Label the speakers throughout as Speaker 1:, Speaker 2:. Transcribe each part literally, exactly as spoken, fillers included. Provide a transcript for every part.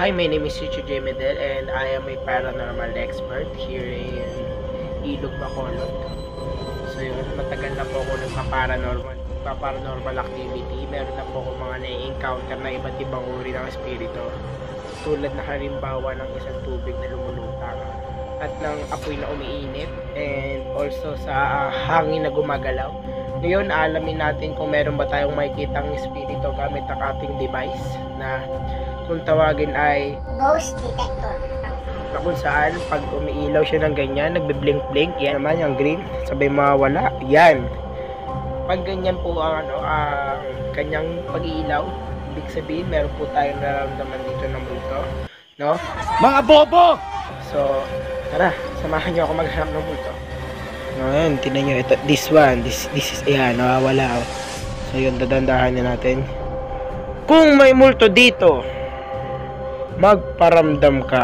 Speaker 1: Hi, my name is Chicho J. Medel and I am a paranormal expert here in Ilog, Bacolod. So yun, matagal na po ako nagpa-paranormal, nagpa-paranormal activity. Meron na po ako mga na-encounter na iba't ibang uri ng espiritu. Tulad na halimbawa ng isang tubig na lumulutang at ng apoy na umiinit and also sa uh, hangin na gumagalaw. Ngayon, alamin natin kung meron ba tayong makikitang espiritu gamit ang ating device na kung tawagin ay
Speaker 2: ghost detector.
Speaker 1: Na kung saan pag umiilaw siya ng ganyan, nagbe-blink-blink, yan naman yung green, sabay mawala, yan. Pag ganyan po ang ano, ang kanyang pag-iilaw, ibig sabihin meron po tayong nararamdaman dito ng multo, no?
Speaker 3: Mga bobo!
Speaker 1: So, tara, samahan niyo ako maghanap ng multo. Ngayon, tinan nyo, ito, this one, this, this is, ayan, nawawala. Oh. So yun, dadandahan na natin. Kung may multo dito, magparamdam ka.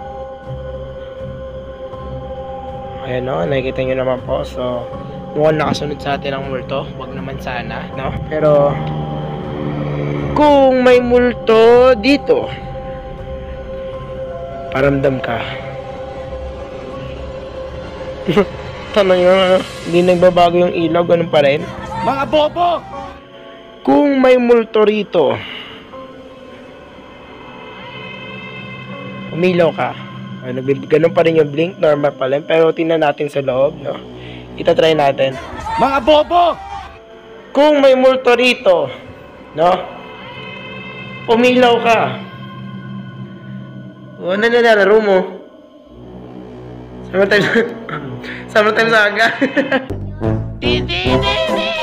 Speaker 1: Ayan o, nakikita nyo naman po. So, mukhang nakasunod sa atin ang multo. Wag naman sana, no? Pero, kung may multo dito, paramdam ka. Tanong nyo, ano? Hindi nagbabago yung ilaw, ganun pa rin.
Speaker 3: Mga bobo!
Speaker 1: Kung may multo rito, umilaw ka. Ano, ganun pa rin yung blink, normal pa rin. Pero tingnan natin sa loob, no? Itatry natin.
Speaker 3: Mga bobo!
Speaker 1: Kung may multo rito, no? Umilaw ka. O, ano nilalaro mo? Sama tayo sa... Sama tayo sa aga. Hindi, hindi, hindi!